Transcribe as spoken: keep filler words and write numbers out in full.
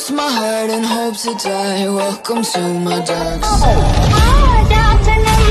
lost my heart and hope to die. Welcome to my dark side. Oh, dark tonight.